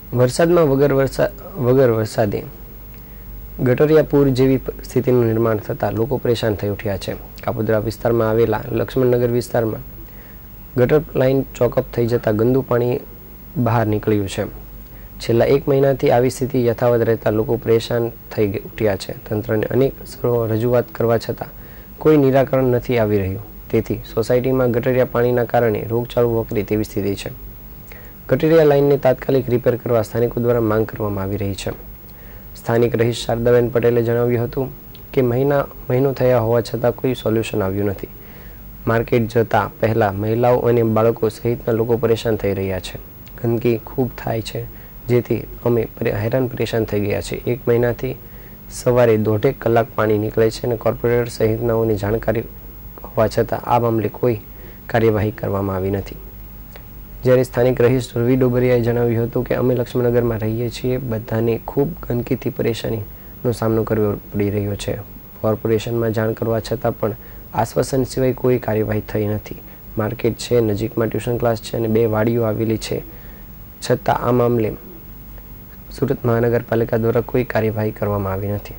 વરસાદમાં વગર વરસાદે ગટરિયા પૂર જેવી સ્થિતિનું નિર્માણ થતાં લોકો પરેશાન થઈ ઉઠ્યા છે। કાપોદ્રા વિસ્તારમાં આવેલા લક્ષ્મણનગર વિસ્તારમાં ગટર લાઇન ચોકઅપ થઈ જતાં ગંદુ પાણી બહાર નીકળ્યું છે। છેલ્લા 1 મહિનાથી આવી સ્થિતિ યથાવત રહેતા લોકો પરેશાન થઈ ઉઠ્યા છે। તંત્રને અનેક રજૂઆત કરવા છતાં કોઈ નિરાકરણ નથી આવી રહ્યું। તેથી સોસાયટીમાં ગટરિયા પાણીના કારણે રોગચાળો વકરે તેવી સ્થિતિ છે। ગટરિયા લાઇનને તાત્કાલિક રિપેર કરવા સ્થાનિકો દ્વારા માંગ કરવામાં આવી રહી છે। સ્થાનિક રહીશ શારદાબેન પટેલે જણાવ્યું હતું કે મહિનો થયા હોવા છતાં કોઈ સોલ્યુશન આવ્યું નથી। માર્કેટ જતા પહેલા મહિલાઓ અને બાળકો સહિતના લોકો પરેશાન થઈ રહ્યા છે। ગંદકી ખૂબ થાય છે, જેથી અમે હેરાન પરેશાન થઈ ગયા છીએ। 1 મહિનાથી સવારે 1.5 કલાક પાણી નીકળે છે અને કોર્પોરેટર સહિતનાઓની જાણકારી હોવા છતાં આ મામલે કોઈ કાર્યવાહી કરવામાં આવી નથી। જ્યારે સ્થાનિક રહીશ રવિ ડોબરિયાએ જણાવ્યું હતું કે અમે લક્ષ્મણનગરમાં રહીએ છીએ, બધાને ખૂબ ગંદકીથી પરેશાનીનો સામનો કરવો પડી રહ્યો છે। કોર્પોરેશનમાં જાણ કરવા છતાં પણ આશ્વાસન સિવાય કોઈ કાર્યવાહી થઈ નથી। માર્કેટ છે, નજીકમાં ટ્યુશન ક્લાસ છે અને 2 વાડીઓ આવેલી છે, છતાં આ મામલે સુરત મહાનગરપાલિકા દ્વારા કોઈ કાર્યવાહી કરવામાં આવી નથી।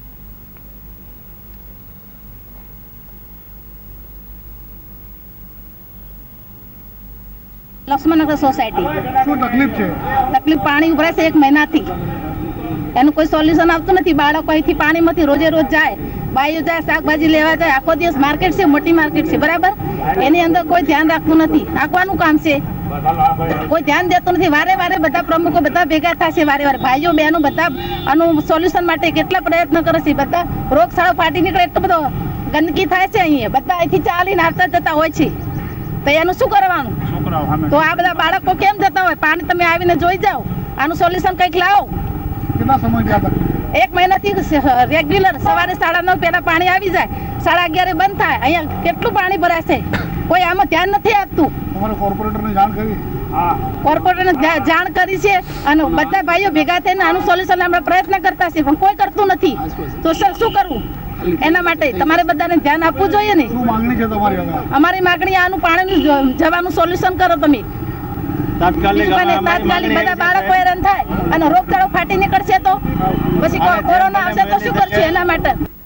લક્ષ્મણનગર સોસાયટી શું તકલીફ છે? તકલીફ પાણી ઉભરાય છે 1 મહિનાથી, એનું કોઈ સોલ્યુશન આવતું નથી। બાળકો અહીંથી પાણીમાંથી રોજે રોજ જાય, બાઈઓ જાય, શાકભાજી લેવા જાય, આખો દિવસ માર્કેટ છે, મોટી માર્કેટ છે, બરાબર, એની અંદર કોઈ ધ્યાન રાખતું નથી। આંકવાનું કામ છે, કોઈ ધ્યાન દેતું નથી। વારે વારે બધા પ્રમુખો બધા ભેગા થશે, વારે વારે ભાઈઓ બહેનો બધા આનું સોલ્યુશન માટે કેટલા પ્રયત્ન કરે છે। બધા રોગચાળો ફાટી નીકળે, એટલો બધો ગંદકી થાય છે અહીંયા, બધા અહીંથી ચાલીને આવતા જતા હોય છે, તો એનું શું કરવાનું? તો આ બધા બાળકો કેમ જતા હોય? પાણી તમે આવીને જોઈ જાઓ, આનું સોલ્યુશન કંઈક લાવો। કેટલા સમય 1 મહિનાથી રેગ્યુલર સવારે 9:30 પહેલા પાણી આવી જાય, 11:30 બંધ થાય। અહીંયા કેટલું પાણી ભરાશે, કોઈ આમાં ધ્યાન નથી આપતું। તમારે કોર્પોરેટરને જાણ કરી? હા, કોર્પોરેટરને જાણ કરી છે અને બધા ભાઈઓ ભેગા થઈને આનું સોલ્યુશન આપણે પ્રયત્ન કરતા છે, પણ કોઈ કરતું નથી। તો શું કરવું? એના માટે તમારે બધાને ધ્યાન આપવું જોઈએ ને। શું માંગણી છે તમારી હવે? અમારી માંગણી આનું પાણીનું જવાનું સોલ્યુશન કરો તમે તાત્કાલિક। બધા બાળકો હેરાન થાય અને રોગચાળો ફાટી નીકળશે તો પછી કોરોના આવશે તો શું કરશે? એના માટે